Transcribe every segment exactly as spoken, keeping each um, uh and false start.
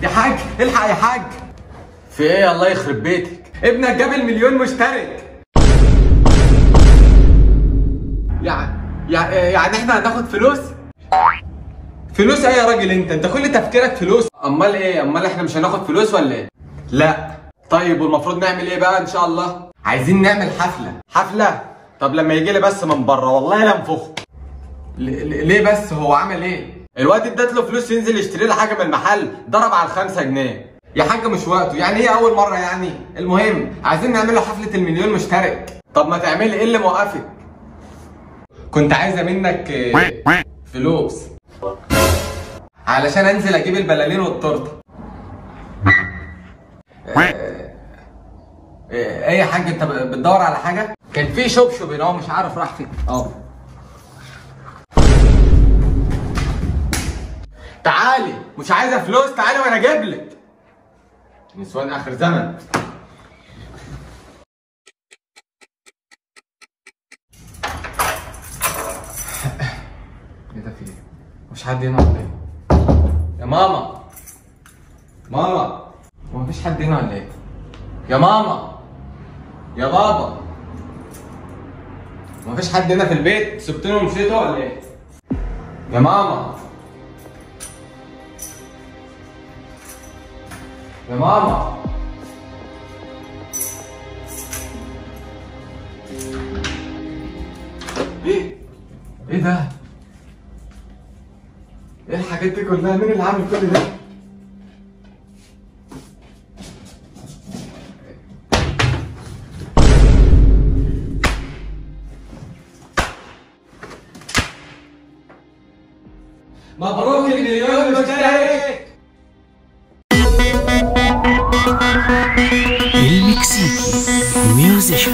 يا حاج الحق يا حاج. في ايه؟ الله يخرب بيتك، ابنك جاب المليون مشترك. يعني يعني احنا هناخد فلوس؟ فلوس ايه يا راجل انت؟ انت كل تفكيرك فلوس. امال ايه؟ امال احنا مش هناخد فلوس ولا ايه؟ لا. طيب والمفروض نعمل ايه بقى ان شاء الله؟ عايزين نعمل حفله. حفله؟ طب لما يجي لي بس من بره والله لا انفخه. ليه بس؟ هو عمل ايه؟ الواد ادت له فلوس ينزل يشتري له حاجه من المحل، ضرب على الخمسة جنيه. يا حاج مش وقته، يعني ايه اول مره يعني؟ المهم عايزين نعمل له حفله المليون مشترك. طب ما تعملي، ايه اللي موقفك؟ كنت عايزه منك فلوس علشان انزل اجيب البلالين والتورته. ايه يا حاج انت بتدور على حاجه؟ كان في شبشب هنا مش عارف راح فين. اه تعالي، مش عايزه فلوس، تعالي وانا اجيب لك. نسوان اخر زمن. ايه ده في ايه؟ مش حد هنا ولا ايه؟ يا ماما ماما، هو مفيش حد هنا ولا ايه؟ يا ماما يا بابا، مفيش حد هنا في البيت؟ سبتوني ومشيتوا ولا ايه؟ يا ماما يا ماما، ايه؟ ايه ده؟ ايه الحاجات دي كلها؟ مين اللي عامل كل ده؟ مبروك المليون مشترك. المكسيكي ميوزيشن.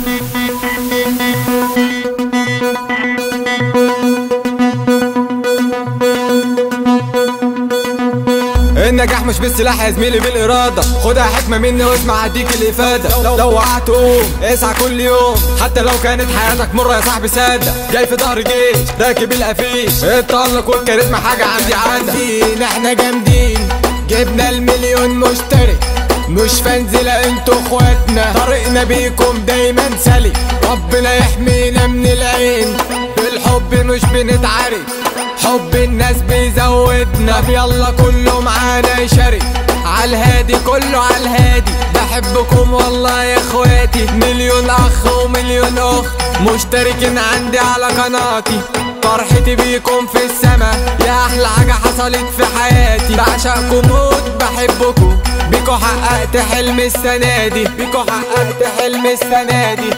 النجاح مش بالسلاح يا زميلي، بالإرادة. خدها حكمة مني واسمع هديك الإفادة. لو, لو وقعت قوم اسعى كل يوم، حتى لو كانت حياتك مرة يا صاحبي سادة. جاي في ظهر جيش راكب القفيش، التألق والكاريزما حاجة عندي عادة. احنا جامدين جبنا المليون مشترك، مش فانزلة انتوا اخواتنا، طريقنا بيكم دايما سلي. ربنا يحمينا من العين، بالحب مش بنتعارك، حب الناس بيزودنا. يلا كله معانا يشارك، عالهادي كله عالهادي. بحبكم والله يا اخواتي، مليون اخ ومليون اخت مشتركين عندي على قناتي. فرحتي بيكم في السما، يا احلى حاجة حصلت في حياتي. بعشقكم موت بحبكم، بيكو حققت حلم السنة دي، بيكو حققت حلم السنة دي.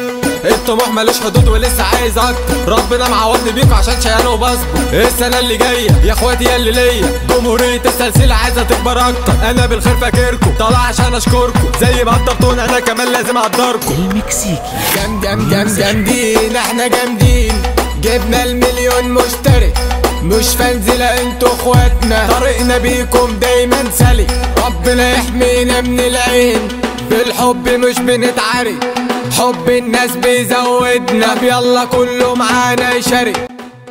الطموح مالوش حدود ولسه عايز اكتر، ربنا معوضني بيكو عشان شيان وبصبر. السنة اللي جاية يا اخواتي يا اللي ليا، جمهورية السلسلة عايزة تكبر اكتر. انا بالخير فاكركم، طالع عشان اشكركم، زي ما قدرتوني انا كمان لازم اقدركم. المكسيكي جام جام جام جامدين، احنا جامدين جبنا المليون مشترك، مش فانزلة انتوا اخواتنا، طريقنا بيكم دايما سلي. ربنا يحمينا من العين، بالحب مش بنتعارك، حب الناس بيزودنا. يلا كله معانا يشارك،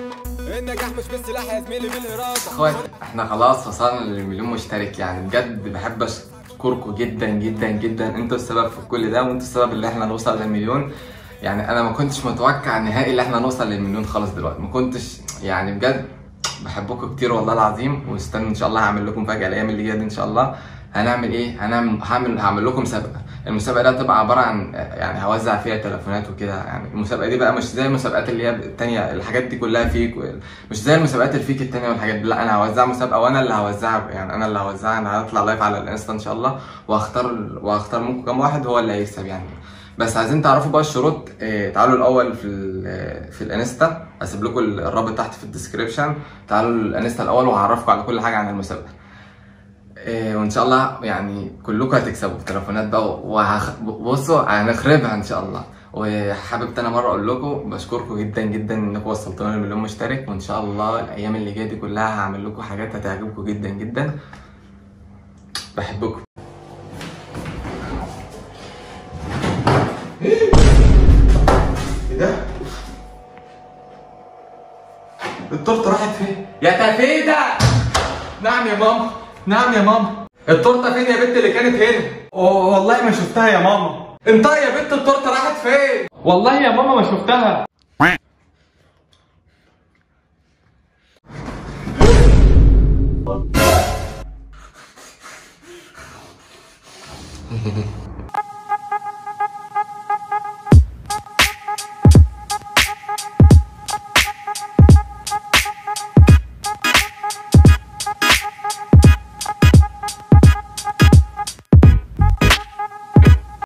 النجاح مش بالسلاح يا زميلي، بالإرادة. اخوات احنا خلاص وصلنا للمليون مشترك، يعني بجد بحب اشكركم جدا جدا جدا. انتوا السبب في كل ده، وانتوا السبب اللي احنا نوصل للمليون. يعني انا ما كنتش متوقع نهائي ان احنا نوصل للمليون خالص دلوقتي، ما كنتش يعني. بجد بحبكم كتير والله العظيم، واستنوا ان شاء الله هعمل لكم فجأة الايام اللي جايه دي ان شاء الله. هنعمل ايه؟ هنعمل هعمل هعمل لكم مسابقه. المسابقه دي هتبقى عباره عن يعني هوزع فيها تليفونات وكده. يعني المسابقه دي بقى مش زي المسابقات اللي هي التانيه، الحاجات دي كلها فيك، مش زي المسابقات اللي فيك التانيه والحاجات دي. لا انا هوزع مسابقه وانا اللي هوزعها، يعني انا اللي هوزعها. انا هطلع لايف على الانستا ان شاء الله، وهختار وهختار منكم كام واحد هو اللي هيكسب يعني. بس عايزين تعرفوا بقى الشروط. إيه، تعالوا الاول في في الانستا، هسيب لكم الرابط تحت في الديسكريبشن. تعالوا الانستا الاول وهعرفكم على كل حاجه عن المسابقه. إيه، وان شاء الله يعني كلكم هتكسبوا تليفونات بقى، وبصوا هنخربها ان شاء الله. وحابب انا مره اقول لكم بشكركم جدا جدا انكم وصلتونا لمليون مشترك، وان شاء الله الايام اللي جايه دي كلها هعمل لكم حاجات هتعجبكم جدا جدا. بحبكم. ايه ده؟ التورته راحت فين؟ يا تفيدة! نعم يا ماما، نعم يا ماما. التورته فين يا بنت اللي كانت هنا؟ والله ما شفتها يا ماما. انت يا بنت التورته راحت فين؟ والله يا ماما ما شفتها.